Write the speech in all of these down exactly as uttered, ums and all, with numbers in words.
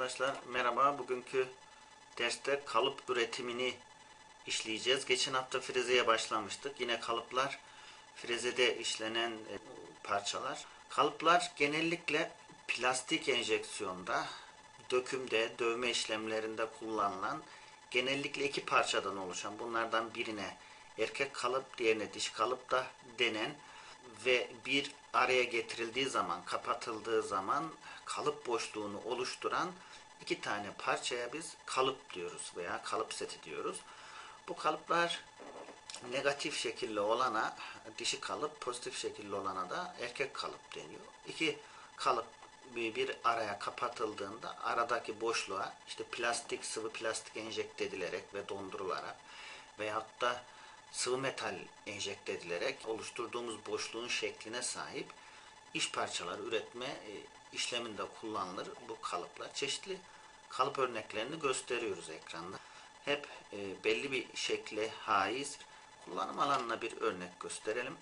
Arkadaşlar merhaba. Bugünkü derste kalıp üretimini işleyeceğiz. Geçen hafta frezeye başlamıştık. Yine kalıplar frezede işlenen parçalar. Kalıplar genellikle plastik enjeksiyonda, dökümde, dövme işlemlerinde kullanılan genellikle iki parçadan oluşan, bunlardan birine erkek kalıp, diğerine dişi kalıp da denen ve bir araya getirildiği zaman, kapatıldığı zaman kalıp boşluğunu oluşturan iki tane parçaya biz kalıp diyoruz veya kalıp seti diyoruz. Bu kalıplar negatif şekilli olana dişi kalıp, pozitif şekilli olana da erkek kalıp deniyor. İki kalıp bir araya kapatıldığında aradaki boşluğa işte plastik, sıvı plastik enjekte edilerek ve dondurularak veyahut da sıvı metal enjekte edilerek oluşturduğumuz boşluğun şekline sahip iş parçaları üretme işleminde kullanılır bu kalıplar. Çeşitli kalıp örneklerini gösteriyoruz ekranda. Hep belli bir şekle haiz, kullanım alanına bir örnek gösterelim.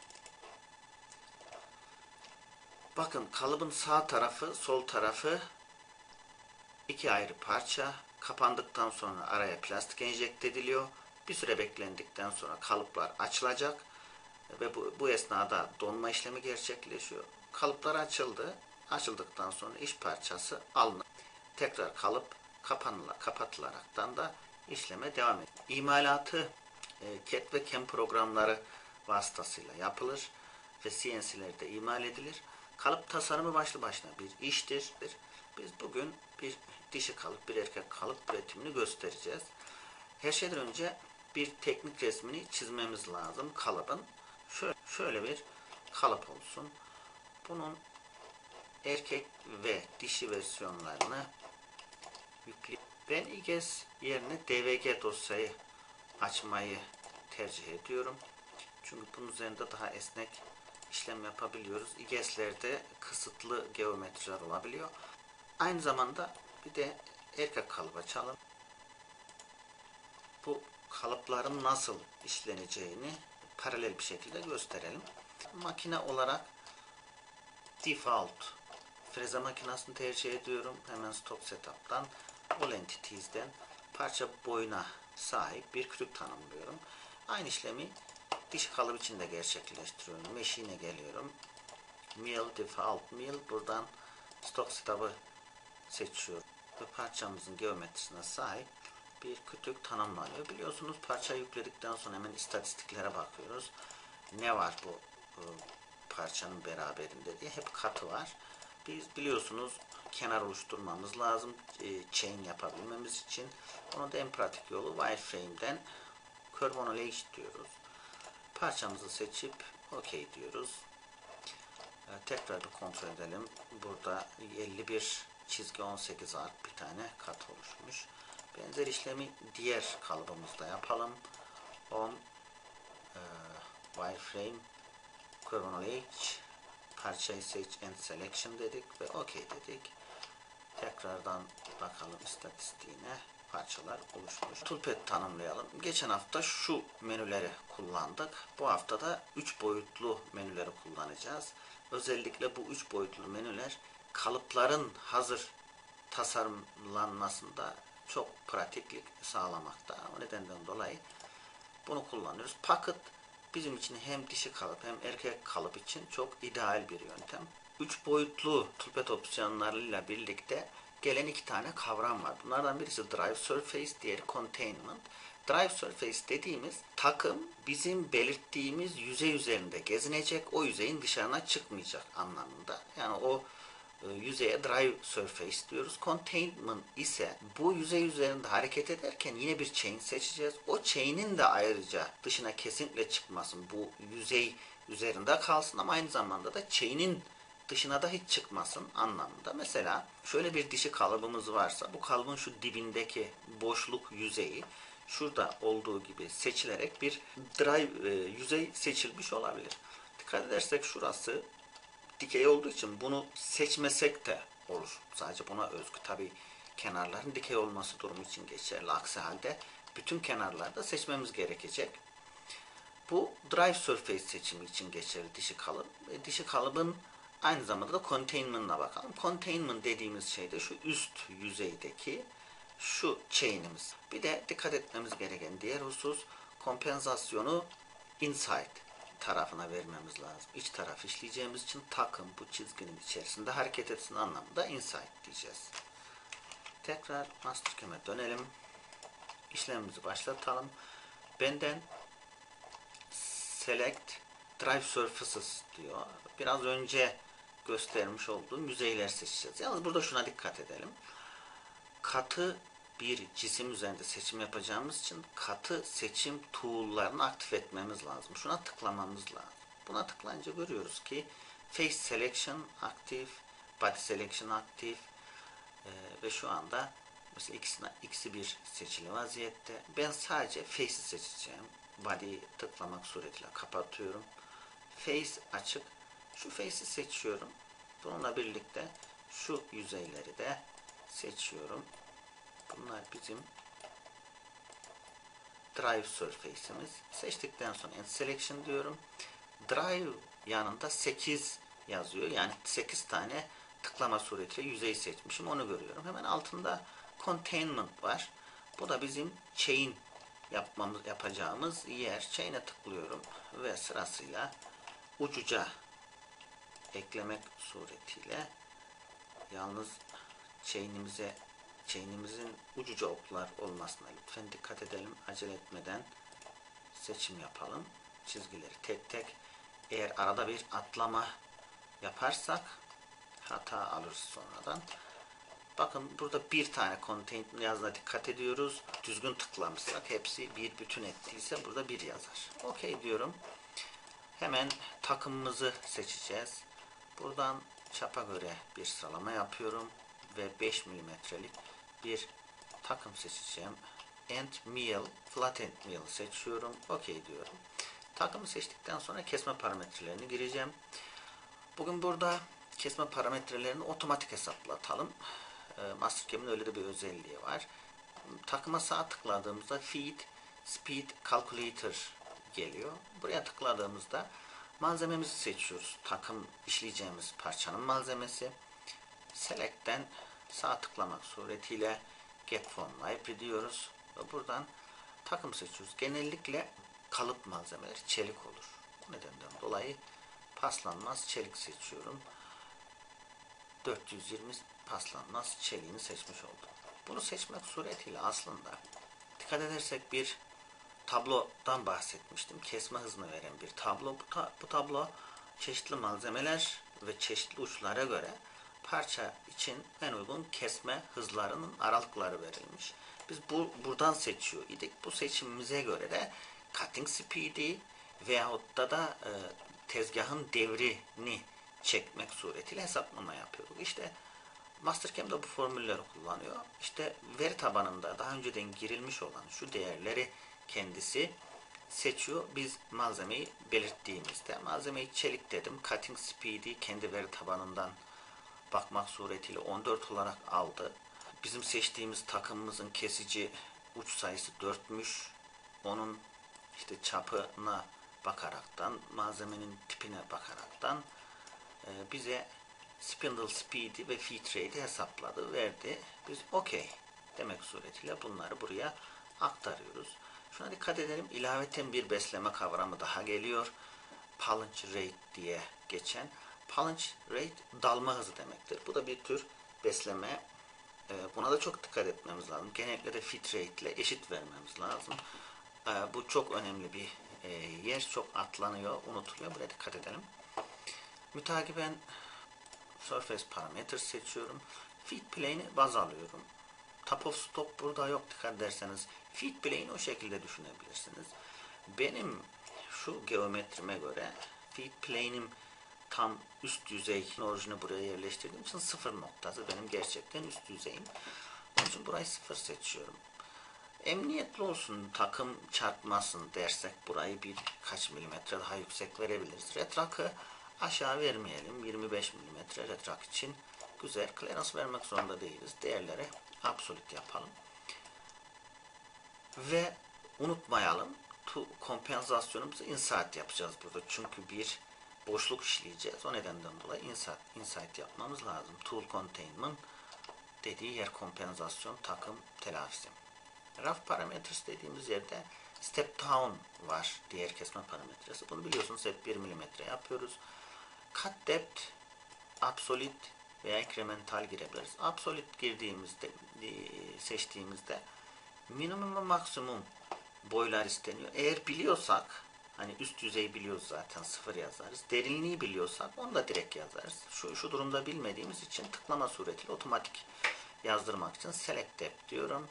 Bakın, kalıbın sağ tarafı, sol tarafı iki ayrı parça. Kapandıktan sonra araya plastik enjekte ediliyor. Bir süre beklendikten sonra kalıplar açılacak ve bu, bu esnada donma işlemi gerçekleşiyor. Kalıplar açıldı. Açıldıktan sonra iş parçası alınır. Tekrar kalıp kapanıla, kapatılaraktan da işleme devam ediyor. İmalatı e, C A D ve C A M programları vasıtasıyla yapılır ve C N C'lerde imal edilir. Kalıp tasarımı başlı başına bir iştir. Biz bugün bir dişi kalıp, bir erkek kalıp üretimini göstereceğiz. Her şeyden önce bir teknik resmini çizmemiz lazım kalıbın. Şöyle, şöyle bir kalıp olsun. Bunun erkek ve dişi versiyonlarını yükleyip ben İ G E S yerine D V G dosyayı açmayı tercih ediyorum. Çünkü bunun üzerinde daha esnek işlem yapabiliyoruz. İ G E S'lerde kısıtlı geometriler olabiliyor. Aynı zamanda bir de erkek kalıp açalım. Bu kalıpların nasıl işleneceğini paralel bir şekilde gösterelim. Makine olarak default freze makinesini tercih ediyorum. Hemen Stock Setup'tan All Entities'den parça boyuna sahip bir kütük tanımlıyorum. Aynı işlemi dişi kalıp için de gerçekleştiriyorum. Machine'e geliyorum. Mill, Default Mill. Buradan Stock Setup'ı seçiyorum. Ve parçamızın geometrisine sahip bir kütük tanımlanıyor. Biliyorsunuz, parça yükledikten sonra hemen istatistiklere bakıyoruz. Ne var bu, bu parçanın beraberinde diye. Hep katı var. Biz biliyorsunuz kenar oluşturmamız lazım. E, chain yapabilmemiz için. Onun da en pratik yolu wireframe'den curve on edge diyoruz. Parçamızı seçip OK diyoruz. E, tekrar bir kontrol edelim. Burada elli bir çizgi on sekiz ark bir tane kat oluşmuş. Benzer işlemi diğer kalıbımızda yapalım. On e, wireframe curve on edge parçayı seç and selection dedik ve OK dedik. Tekrardan bakalım istatistiğine. Parçalar oluşmuş. Toolpad tanımlayalım. Geçen hafta şu menüleri kullandık. Bu hafta da üç boyutlu menüleri kullanacağız. Özellikle bu üç boyutlu menüler kalıpların hazır tasarlanmasında çok pratiklik sağlamakta. O nedenden dolayı bunu kullanıyoruz. Pocket bizim için hem dişi kalıp hem erkek kalıp için çok ideal bir yöntem. üç boyutlu toolpad opsiyonlarıyla birlikte gelen iki tane kavram var. Bunlardan birisi Drive Surface, diğeri Containment. Drive Surface dediğimiz takım bizim belirttiğimiz yüzey üzerinde gezinecek, o yüzeyin dışarına çıkmayacak anlamında. Yani o e, yüzeye Drive Surface diyoruz. Containment ise bu yüzey üzerinde hareket ederken yine bir chain seçeceğiz. O chain'in de ayrıca dışına kesinlikle çıkmasın. Bu yüzey üzerinde kalsın ama aynı zamanda da chain'in dışına da hiç çıkmasın anlamında. Mesela şöyle bir dişi kalıbımız varsa bu kalıbın şu dibindeki boşluk yüzeyi şurada olduğu gibi seçilerek bir drive e, yüzey seçilmiş olabilir. Dikkat edersek şurası dikey olduğu için bunu seçmesek de olur. Sadece buna özgü. Tabi kenarların dikey olması durumu için geçerli. Aksi halde bütün kenarlarda seçmemiz gerekecek. Bu Drive Surface seçimi için geçerli dişi kalıp. E, dişi kalıbın aynı zamanda da containment'a bakalım. Containment dediğimiz şey de şu üst yüzeydeki şu chain'imiz. Bir de dikkat etmemiz gereken diğer husus, kompensasyonu inside tarafına vermemiz lazım. İç taraf işleyeceğimiz için takım bu çizginin içerisinde hareket etsin anlamında inside diyeceğiz. Tekrar Mastercam'e dönelim. İşlemimizi başlatalım. Benden select drive surfaces diyor. Biraz önce göstermiş olduğum yüzeyler seçeceğiz. Yalnız burada şuna dikkat edelim. Katı bir cisim üzerinde seçim yapacağımız için katı seçim tool'larını aktif etmemiz lazım. Şuna tıklamamız lazım. Buna tıklayınca görüyoruz ki face selection aktif, body selection aktif ee, ve şu anda mesela ikisine, ikisi bir seçili vaziyette. Ben sadece face'i seçeceğim. Body'yi tıklamak suretiyle kapatıyorum. Face açık. Şu face'i seçiyorum. Bununla birlikte şu yüzeyleri de seçiyorum. Bunlar bizim drive surface'imiz. Seçtikten sonra end selection diyorum. Drive yanında sekiz yazıyor. Yani sekiz tane tıklama suretiyle yüzey seçmişim. Onu görüyorum. Hemen altında containment var. Bu da bizim chain yapmamız, yapacağımız yer. Chain'e tıklıyorum ve sırasıyla ucuca eklemek suretiyle yalnız chain'imize chain'imizin ucuca oklar olmasına lütfen dikkat edelim. Acele etmeden seçim yapalım. Çizgileri tek tek. Eğer arada bir atlama yaparsak hata alırız sonradan. Bakın burada bir tane content yazına dikkat ediyoruz. Düzgün tıklamışsak hepsi bir bütün ettiyse burada bir yazar. OK diyorum. Hemen takımımızı seçeceğiz. Buradan çapa göre bir sıralama yapıyorum ve beş milimetrelik bir takım seçeceğim. End mill, flat end mill seçiyorum. OK diyorum. Takımı seçtikten sonra kesme parametrelerini gireceğim. Bugün burada kesme parametrelerini otomatik hesaplatalım. Mastercam'in öyle de bir özelliği var. Takıma sağ tıkladığımızda Feed Speed Calculator geliyor. Buraya tıkladığımızda malzememizi seçiyoruz. Takım işleyeceğimiz parçanın malzemesi. Select'ten sağ tıklamak suretiyle Get from Library diyoruz. Ve buradan takım seçiyoruz. Genellikle kalıp malzemeleri çelik olur. Bu nedenden dolayı paslanmaz çelik seçiyorum. dört yüz yirmi paslanmaz çeliğini seçmiş oldum. Bunu seçmek suretiyle aslında dikkat edersek bir tablodan bahsetmiştim. Kesme hızını veren bir tablo. Bu, ta bu tablo çeşitli malzemeler ve çeşitli uçlara göre parça için en uygun kesme hızlarının aralıkları verilmiş. Biz bu buradan seçiyor idik. Bu seçimimize göre de cutting speed'i veyahut da da e, tezgahın devrini çekmek suretiyle hesaplama yapıyoruz. İşte Mastercam da bu formülleri kullanıyor. İşte veri tabanında daha önceden girilmiş olan şu değerleri kendisi seçiyor. Biz malzemeyi belirttiğimizde malzemeyi çelik dedim. Cutting speed'i kendi veri tabanından bakmak suretiyle on dört olarak aldı. Bizim seçtiğimiz takımımızın kesici uç sayısı dörtmüş. Onun işte çapına bakaraktan, malzemenin tipine bakaraktan e, bize spindle speed'i ve feed rate'i hesapladı, verdi. Biz OK demek suretiyle bunları buraya aktarıyoruz. Şuna dikkat edelim. İlaveten bir besleme kavramı daha geliyor. Punch rate diye geçen. Punch rate dalma hızı demektir. Bu da bir tür besleme. Buna da çok dikkat etmemiz lazım. Genellikle de feed rate ile eşit vermemiz lazım. Bu çok önemli bir yer. Çok atlanıyor, unutuluyor. Buraya dikkat edelim. Mütakiben surface parametre seçiyorum. Feed plane'i baz alıyorum. Top of stop burada yok, dikkat ederseniz. Feed plane'i o şekilde düşünebilirsiniz. Benim şu geometrime göre feed plane'im tam üst yüzey orijini buraya yerleştirdiğim için sıfır noktası benim gerçekten üst yüzeyim. Onun için burayı sıfır seçiyorum. Emniyetli olsun, takım çarpmasın dersek burayı birkaç milimetre daha yüksek verebiliriz. Retrak'ı aşağı vermeyelim. yirmi beş milimetre retrak için güzel. Clearance vermek zorunda değiliz. Değerleri absolut yapalım. Ve unutmayalım, kompensasyonumuzu insert yapacağız burada. Çünkü bir boşluk işleyeceğiz. O nedenden dolayı insert, insert yapmamız lazım. Tool containment dediği yer kompensasyon takım telafisi. Rough parameters dediğimiz yerde step down var, diğer kesme parametresi. Bunu biliyorsunuz, hep bir milimetre yapıyoruz. Cut depth, absolute veya incremental girebiliriz. Absolute girdiğimizde, seçtiğimizde minimum ve maksimum boylar isteniyor. Eğer biliyorsak, hani üst yüzeyi biliyoruz zaten, sıfır yazarız. Derinliği biliyorsak onu da direkt yazarız. Şu, şu durumda bilmediğimiz için tıklama suretiyle otomatik yazdırmak için select depth diyorum.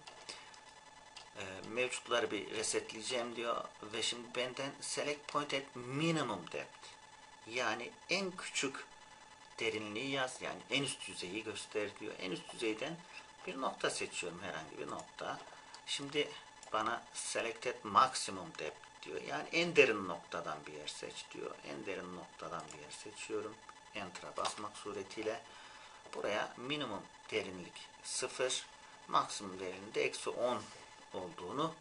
Ee, mevcutları bir resetleyeceğim diyor ve şimdi benden select point at minimum depth, yani en küçük derinliği yaz, yani en üst yüzeyi göster diyor. En üst yüzeyden bir nokta seçiyorum, herhangi bir nokta. Şimdi bana selected maximum depth diyor. Yani en derin noktadan bir yer seç diyor. En derin noktadan bir yer seçiyorum. Enter'a basmak suretiyle buraya minimum derinlik sıfır, maksimum derinliği de eksi on olduğunu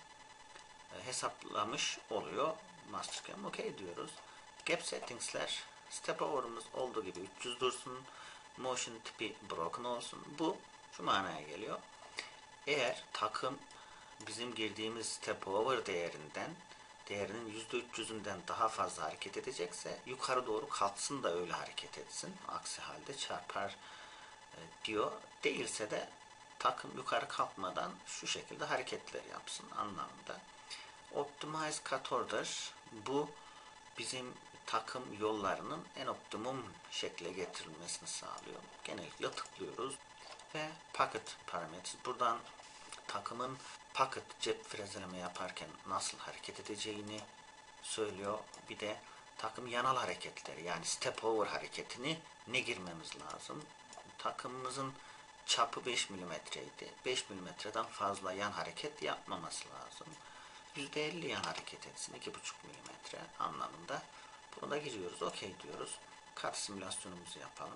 hesaplamış oluyor. Mastercam OK diyoruz. Gap settings'ler, step over'ımız olduğu gibi üç yüz dursun. Motion tipi broken olsun. Bu şu manaya geliyor. Eğer takım bizim girdiğimiz step over değerinden, değerinin yüzde üç yüzünden daha fazla hareket edecekse yukarı doğru kalksın da öyle hareket etsin. Aksi halde çarpar e, diyor. Değilse de takım yukarı kalkmadan şu şekilde hareketler yapsın anlamında. Optimize cut order, bu bizim takım yollarının en optimum şekle getirilmesini sağlıyor. Genellikle tıklıyoruz ve packet parametres. Buradan takımın packet cep frezeleme yaparken nasıl hareket edeceğini söylüyor. Bir de takım yanal hareketleri, yani step over hareketini ne girmemiz lazım? Takımımızın çapı beş milimetreydi. beş milimetreden fazla yan hareket yapmaması lazım. yüzde elli yan hareket etsin, iki buçuk milimetre anlamında. Bunu da giriyoruz. OK diyoruz. Kat simülasyonumuzu yapalım.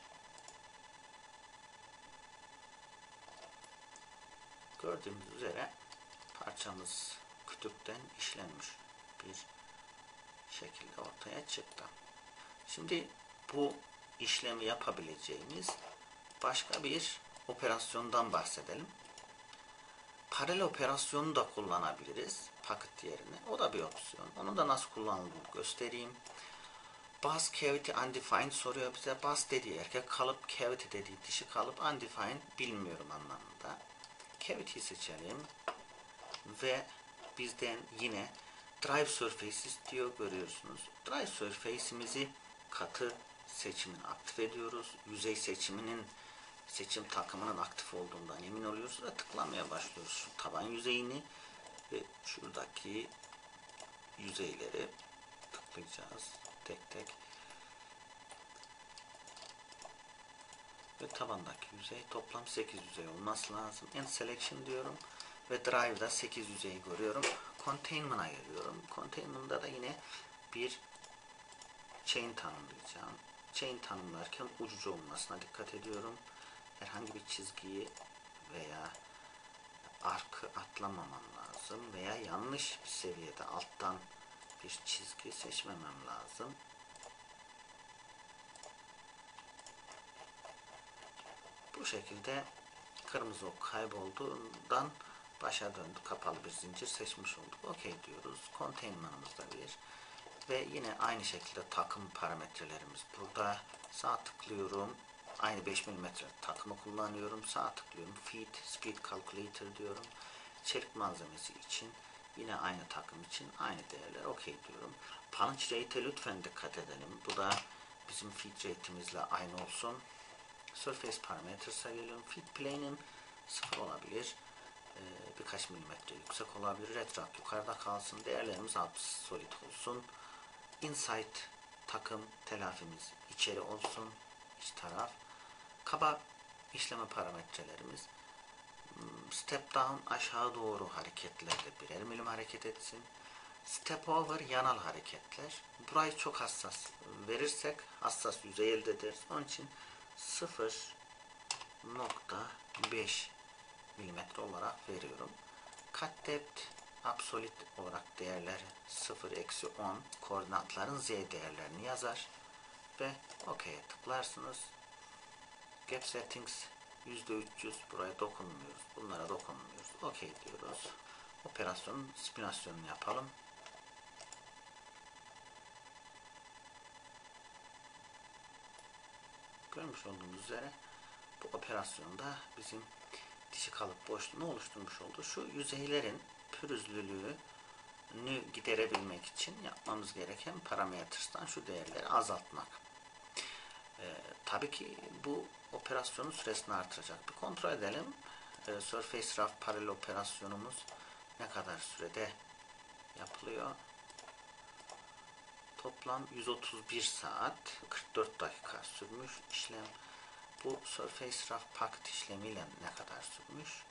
Gördüğümüz üzere parçamız kütükten işlenmiş bir şekilde ortaya çıktı. Şimdi bu işlemi yapabileceğimiz başka bir operasyondan bahsedelim. Paralel operasyonu da kullanabiliriz packet yerine. O da bir opsiyon. Onu da nasıl kullanıldığını göstereyim. Bus cavity undefined soruyor bize. Bus dediği erkek kalıp, cavity dediği dişi kalıp, undefined bilmiyorum anlamında. Cavity'yi seçelim ve bizden yine drive surfaces diyor, görüyorsunuz. Drive surface'imizi katı seçimini aktif ediyoruz. Yüzey seçiminin, seçim takımının aktif olduğundan emin oluyoruz ve tıklamaya başlıyoruz. Şu taban yüzeyini ve şuradaki yüzeyleri tıklayacağız tek tek. Ve tabandaki yüzey toplam sekiz yüzey olması lazım. End selection diyorum ve drive'da sekiz yüzeyi görüyorum. Containment'a geliyorum. Containment'da da yine bir chain tanımlayacağım. Chain tanımlarken ucucu olmasına dikkat ediyorum. Herhangi bir çizgiyi veya arkı atlamamam lazım veya yanlış bir seviyede alttan bir çizgi seçmemem lazım. Bu şekilde kırmızı ok kaybolduğundan başa döndü. Kapalı bir zincir seçmiş olduk. OK diyoruz. Containment'ımızda bir ve yine aynı şekilde takım parametrelerimiz burada. Sağ tıklıyorum. Aynı beş milimetre takımı kullanıyorum. Sağ tıklıyorum. Feed, speed calculator diyorum. Çelik malzemesi için yine aynı takım için aynı değerler. OK diyorum. Punch rate'e lütfen dikkat edelim. Bu da bizim feed rate'imizle aynı olsun. Surface parametres'a geliyorum. Feed plane'im sıfır olabilir. Ee, birkaç milimetre yüksek olabilir. Retract yukarıda kalsın. Değerlerimiz absolute olsun. Inside takım telafimiz içeri olsun. İç taraf. Kaba işleme parametrelerimiz. Step down aşağı doğru hareketlerde birer milim hareket etsin. Step over yanal hareketler. Burayı çok hassas verirsek hassas yüzey elde ederiz. Onun için sıfır nokta beş milimetre olarak veriyorum. Cut depth absolute olarak değerler sıfır eksi on, koordinatların z değerlerini yazar. ve OK'ye tıklarsınız. Gap settings yüzde üç yüz, buraya dokunmuyoruz. Bunlara dokunmuyoruz. OK diyoruz. Operasyonun simülasyonunu yapalım. Görmüş olduğunuz üzere bu operasyonda bizim dişi kalıp boşluğunu oluşturmuş oldu. Şu yüzeylerin pürüzlülüğünü giderebilmek için yapmamız gereken parametres'tan şu değerleri azaltmak. Ee, tabii ki bu operasyonun süresini artıracak. Bir kontrol edelim. Ee, Surface Rough Parallel operasyonumuz ne kadar sürede yapılıyor? Toplam yüz otuz bir saat kırk dört dakika sürmüş işlem. Bu Surface Rough Packet işlemiyle ne kadar sürmüş?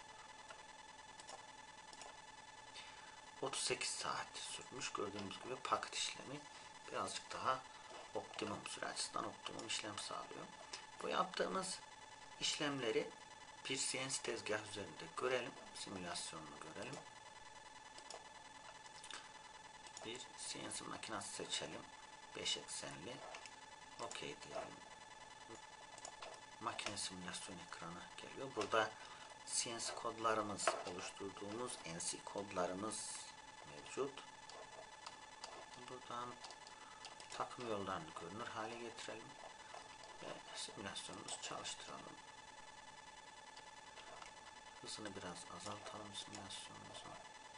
otuz sekiz saat sürmüş. Gördüğümüz gibi paket işlemi birazcık daha optimum süre açısından optimum işlem sağlıyor. Bu yaptığımız işlemleri bir C N C tezgah üzerinde görelim. Simülasyonunu görelim. Bir C N C makinesi seçelim. beş eksenli. OK diyelim. Makine simülasyon ekranı geliyor. Burada C N C kodlarımız, oluşturduğumuz N C kodlarımız mevcut. Buradan takım yollarını görünür hale getirelim ve simülasyonumuzu çalıştıralım. Hızını biraz azaltalım simülasyonumuzu.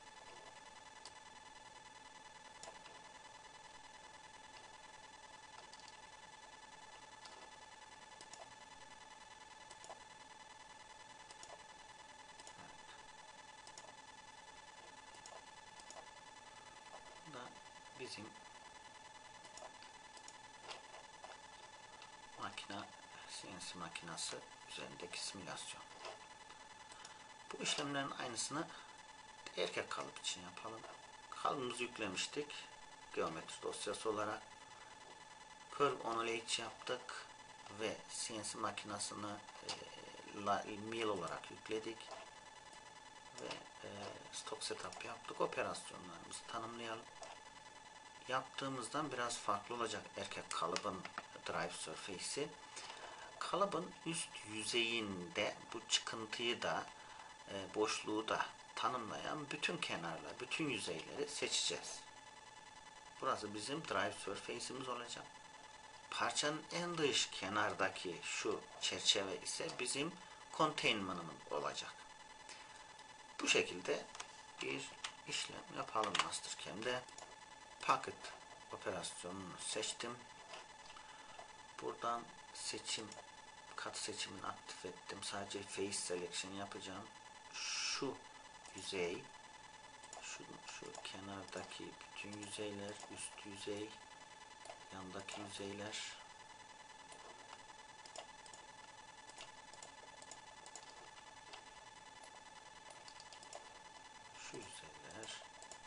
Bizim makina C N C makinası üzerindeki simülasyon. Bu işlemlerin aynısını erkek kalıp için yapalım. Kalıbımızı yüklemiştik. Geometri dosyası olarak Curve on Lathe yaptık ve C N C makinasını e, mill olarak yükledik ve e, stock setup yaptık. Operasyonlarımızı tanımlayalım. Yaptığımızdan biraz farklı olacak erkek kalıbın drive surface'i. Kalıbın üst yüzeyinde bu çıkıntıyı da e, boşluğu da tanımlayan bütün kenarlar, bütün yüzeyleri seçeceğiz. Burası bizim drive surface'imiz olacak. Parçanın en dış kenardaki şu çerçeve ise bizim containment'ımız olacak. Bu şekilde bir işlem yapalım Mastercam'de. Packet operasyonunu seçtim. Buradan seçim, kat seçimini aktif ettim. Sadece face selection yapacağım. Şu yüzey, şu, şu kenardaki bütün yüzeyler, üst yüzey, yandaki yüzeyler, şu yüzeyler,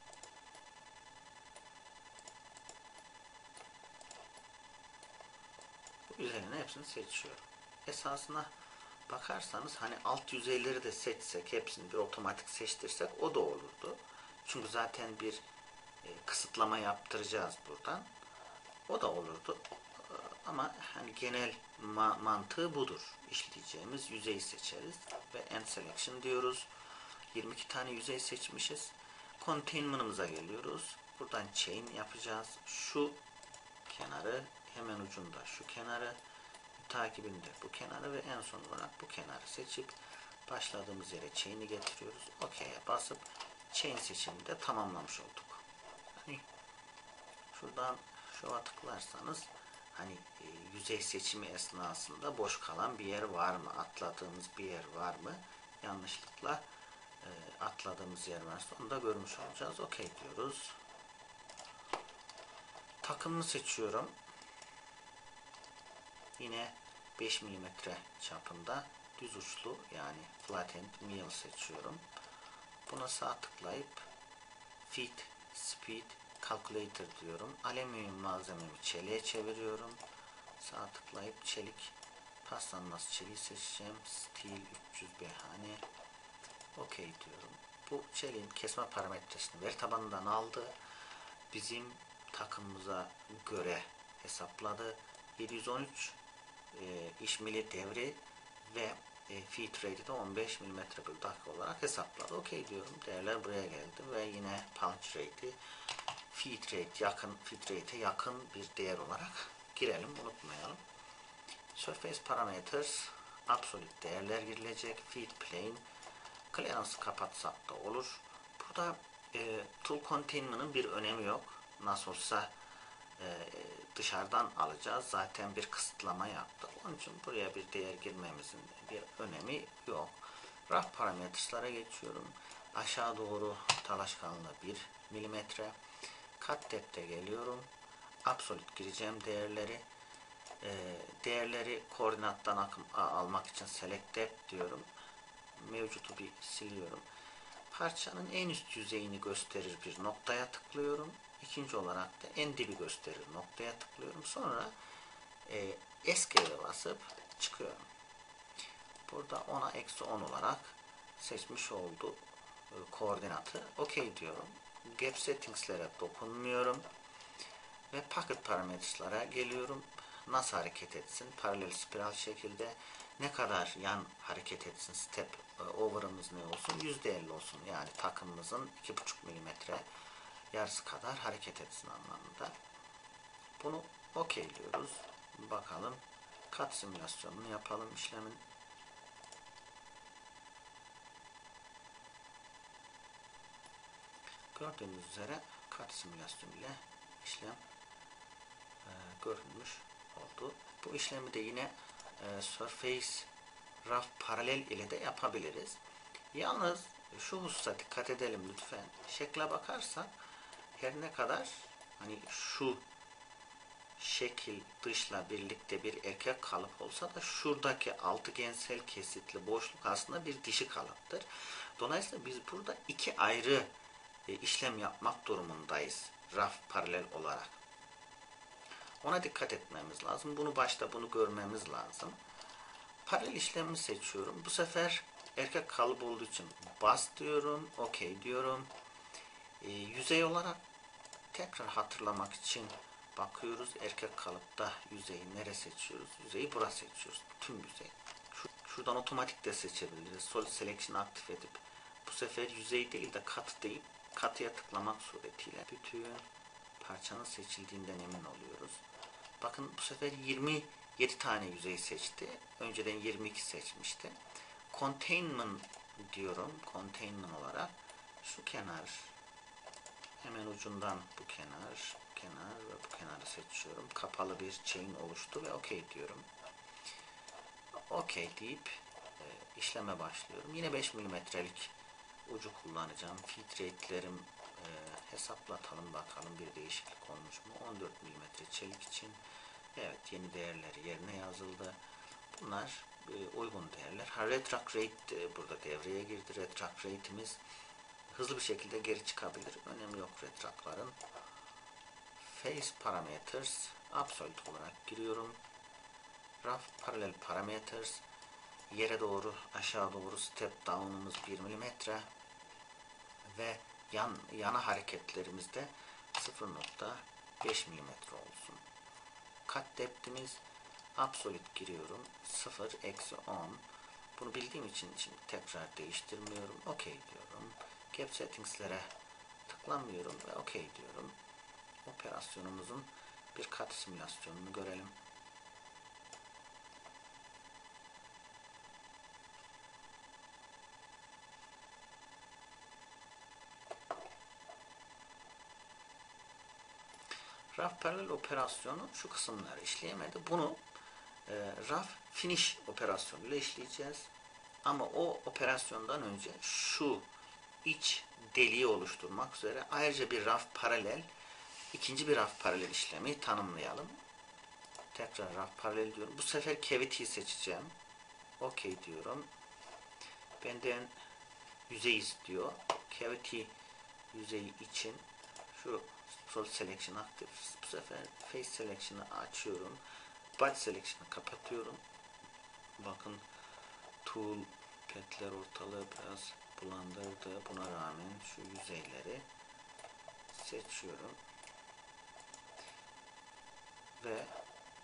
bu yüzeylerin hepsini seçiyorum. Esasına bakarsanız hani alt yüzeyleri de seçsek, hepsini bir otomatik seçtirsek o da olurdu. Çünkü zaten bir e, kısıtlama yaptıracağız buradan. O da olurdu. Ama hani genel ma mantığı budur. İşleyeceğimiz yüzeyi seçeriz ve End Selection diyoruz. yirmi iki tane yüzey seçmişiz. Containment'ımıza geliyoruz. Buradan chain yapacağız. Şu kenarı hemen ucunda şu kenarı, takibinde bu kenarı ve en son olarak bu kenarı seçip başladığımız yere chain'i getiriyoruz. OK'ye basıp chain seçimini de tamamlamış olduk. Hani şuradan şova tıklarsanız hani e, yüzey seçimi esnasında boş kalan bir yer var mı? Atladığımız bir yer var mı? Yanlışlıkla e, atladığımız yer varsa onu da görmüş olacağız. OK diyoruz. Takımını seçiyorum. Yine beş milimetre çapında düz uçlu yani flattened mill seçiyorum. Buna sağ tıklayıp Fit Speed Calculator diyorum. Alüminyum malzememi çeliğe çeviriyorum. Sağ tıklayıp çelik paslanmaz çeliği seçeceğim. Steel üç yüz behane. OK diyorum. Bu çeliğin kesme parametresini veri tabanından aldı. Bizim takımımıza göre hesapladı yedi yüz on üç e, işmili devri ve e, feed rate'i de on beş milimetre bölü dakika olarak hesapladı. Okey diyorum. Değerler buraya geldi ve yine punch rate'i feed rate yakın feed rate'e yakın bir değer olarak girelim. Unutmayalım. Surface parameters absolute değerler girilecek. Feed plane clearance'ı kapatsak da olur. Burada e, tool containment'ın bir önemi yok. Nasıl olsa e, dışarıdan alacağız. Zaten bir kısıtlama yaptık. Onun için buraya bir değer girmemizin bir önemi yok. Rough parametres'lara geçiyorum. Aşağı doğru talaş kalınlığı bir milimetre. Cut depth'e geliyorum. Absolute gireceğim değerleri. E, değerleri koordinattan akım almak için select depth diyorum. Mevcutu bir siliyorum. Parçanın en üst yüzeyini gösterir bir noktaya tıklıyorum. İkinci olarak da en dibi gösterir noktaya tıklıyorum. Sonra e, Escape'e basıp çıkıyorum. Burada ona eksi on olarak seçmiş olduğu e, koordinatı okey diyorum. Gap settings'lere dokunmuyorum. Ve pocket parametres'lara geliyorum. Nasıl hareket etsin? Paralel spiral şekilde ne kadar yan hareket etsin? Step over'ımız ne olsun? yüzde elli olsun. Yani takımımızın iki buçuk milimetre yarısı kadar hareket etsin anlamında. Bunu okeyliyoruz. Bakalım. Kat simülasyonunu yapalım işlemin. Gördüğünüz üzere kat simülasyonu ile işlem e, görünmüş oldu. Bu işlemi de yine e, Surface Rough paralel ile de yapabiliriz. Yalnız şu hususa dikkat edelim lütfen. Şekle bakarsak her ne kadar hani şu şekil dışla birlikte bir erkek kalıp olsa da şuradaki altıgensel kesitli boşluk aslında bir dişi kalıptır. Dolayısıyla biz burada iki ayrı e, işlem yapmak durumundayız. Rough paralel olarak. Ona dikkat etmemiz lazım. Bunu başta bunu görmemiz lazım. Paralel işlemi seçiyorum. Bu sefer erkek kalıp olduğu için bas diyorum. Okey diyorum. E, yüzey olarak tekrar hatırlamak için bakıyoruz. Erkek kalıpta yüzeyi nere seçiyoruz? Yüzeyi burası seçiyoruz. Tüm yüzey. Şuradan otomatik de seçebiliriz. Solid Selection'ı aktif edip bu sefer yüzey değil de kat deyip katıya tıklamak suretiyle bütün parçanın seçildiğinden emin oluyoruz. Bakın bu sefer yirmi yedi tane yüzey seçti. Önceden yirmi iki seçmişti. Containment diyorum. Containment olarak şu kenar hemen ucundan bu kenar, bu kenar ve bu kenarı seçiyorum. Kapalı bir chain oluştu ve okey diyorum. Okey deyip e, işleme başlıyorum. Yine beş milimetrelik ucu kullanacağım. Feed rate'lerim e, hesaplatalım bakalım bir değişiklik olmuş mu? on dört milimetre çelik için. Evet, yeni değerleri yerine yazıldı. Bunlar e, uygun değerler. Ha, retract rate e, burada devreye girdi. Retract rate'imiz hızlı bir şekilde geri çıkabilir. Önemi yok retract'ların. Face parameters absolute olarak giriyorum. Rough parallel parameters yere doğru aşağı doğru step down'umuz bir milimetre ve yan yana hareketlerimizde sıfır nokta beş milimetre olsun. Cut depth'imiz absolute giriyorum. sıfır eksi on. Bunu bildiğim için şimdi tekrar değiştirmiyorum. Okey diyorum. Gap settings'lere tıklamıyorum ve okey diyorum. Operasyonumuzun bir kat simülasyonunu görelim. Rough paralel operasyonu şu kısımları işleyemedi. Bunu e, rough finish operasyonuyla işleyeceğiz. Ama o operasyondan önce şu iç deliği oluşturmak üzere ayrıca bir rough paralel, ikinci bir rough paralel işlemi tanımlayalım. Tekrar rough paralel diyorum. Bu sefer cavity'yi seçeceğim. Okey diyorum. Benden yüzey istiyor. Cavity yüzeyi için şu Solid Selection aktif. Bu sefer Face Selection'ı açıyorum. Body Selection'ı kapatıyorum. Bakın tool petler ortalığı biraz bulandırdı. Buna rağmen şu yüzeyleri seçiyorum. Ve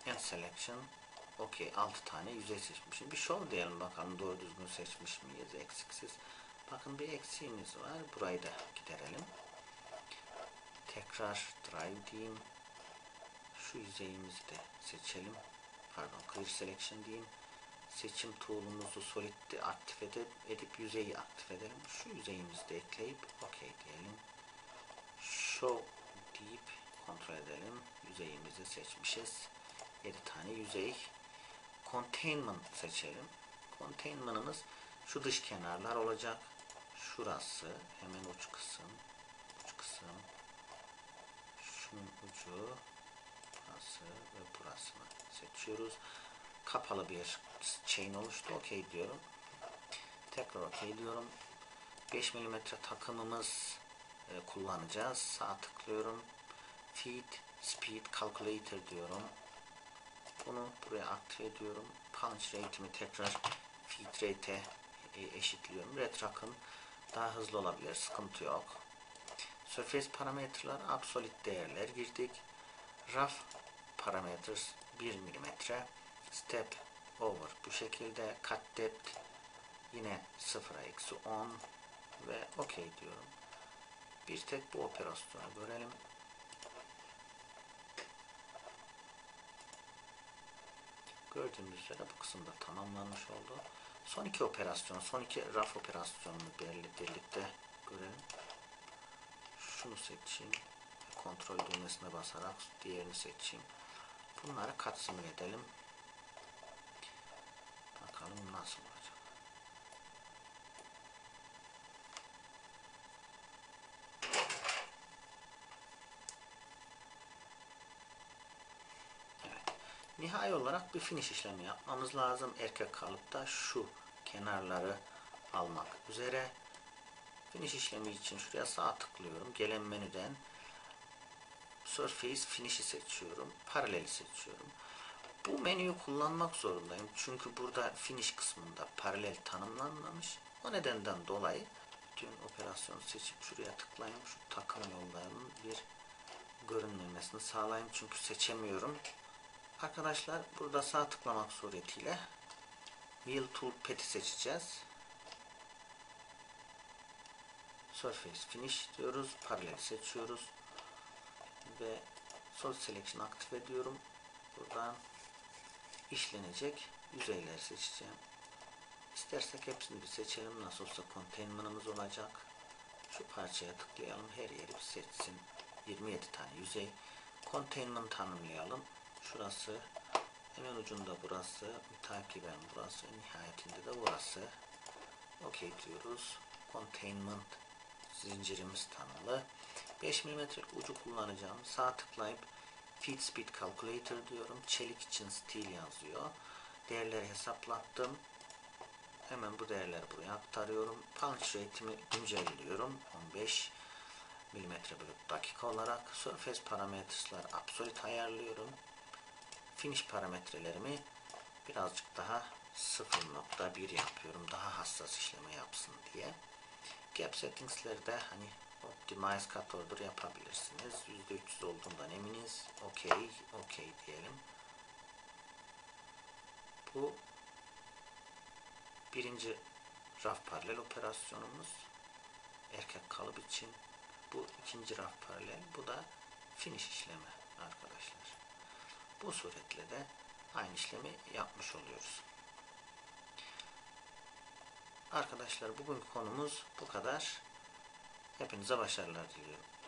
End selection. Okey, altı tane yüzey seçmişim. Bir show diyelim bakalım doğru düzgün seçmiş miyiz eksiksiz. Bakın bir eksiğimiz var. Burayı da giderelim. Tekrar drive diyeyim. Şu yüzeyimizi de seçelim. Pardon, clear selection diyeyim. Seçim tool'umuzu solid'de aktif edip, edip yüzeyi aktif edelim. Şu yüzeyimizi de ekleyip okey diyelim. Show deyip kontrol edelim. Yüzeyimizi seçmişiz. yedi tane yüzey. Containment seçelim. Containment'ımız şu dış kenarlar olacak. Şurası hemen uç kısım. Uç kısım. Şunun ucu. Burası ve burasını seçiyoruz. Kapalı bir chain oluştu. Okey diyorum. Tekrar okey diyorum. beş milimetre takımımız e, kullanacağız. Sağ tıklıyorum. Feed Speed Calculator diyorum. Bunu buraya aktif ediyorum. Punch rate'imi tekrar feed rate'e e, eşitliyorum. Retract'ın daha hızlı olabilir. Sıkıntı yok. Surface parametreler absolute değerler girdik. Rough parameters bir milimetre. Step over bu şekilde. Cut depth yine sıfıra eksi on ve okey diyorum. Bir tek bu operasyonu görelim. Gördüğümüz üzere bu kısımda tamamlanmış oldu. Son iki operasyon, son iki raf operasyonunu birlikte görelim. Şunu seçeyim. Kontrol düğmesine basarak diğerini seçeyim. Bunları kat simüle edelim. Bakalım nasıl olacak. Evet. Nihai olarak bir finish işlemi yapmamız lazım. Erkek kalıpta şu kenarları almak üzere. Finish işlemi için şuraya sağ tıklıyorum. Gelen menüden Surface Finish'i seçiyorum. Paraleli seçiyorum. Bu menüyü kullanmak zorundayım. Çünkü burada finish kısmında paralel tanımlanmamış. O nedenden dolayı bütün operasyonu seçip şuraya tıklayayım. Şu takım yollarının bir görünmemesini sağlayayım. Çünkü seçemiyorum. Arkadaşlar burada sağ tıklamak suretiyle Wheel Tool Pet'i seçeceğiz. Surface Finish diyoruz. Paralel seçiyoruz. Ve Solid Selection aktif ediyorum. Buradan işlenecek yüzeyleri seçeceğim. İstersek hepsini bir seçelim. Nasıl olsa containment'ımız olacak. Şu parçaya tıklayalım. Her yeri bir seçsin. yirmi yedi tane yüzey. Containment tanımlayalım. Şurası. Hemen ucunda burası. Mütakiben burası. Nihayetinde de burası. OK diyoruz. Containment zincirimiz tanımlı. beş milimetre ucu kullanacağım. Sağ tıklayıp Feed Speed Calculator diyorum. Çelik için steel yazıyor. Değerleri hesaplattım. Hemen bu değerleri buraya aktarıyorum. Punch rate'imi güncelliyorum. on beş milimetre bölü dakika olarak. Surface parametresler absolute ayarlıyorum. Finish parametrelerimi birazcık daha sıfır nokta bir yapıyorum. Daha hassas işleme yapsın diye. Gap settings'leri de hani optimize cut order yapabilirsiniz. yüzde üç yüz olduğundan eminiz. OK, OK diyelim. Bu birinci raf paralel operasyonumuz. Erkek kalıp için. Bu ikinci raf paralel. Bu da finish işlemi arkadaşlar. Bu suretle de aynı işlemi yapmış oluyoruz. Arkadaşlar bugünkü konumuz bu kadar. Hepinize başarılar diliyorum.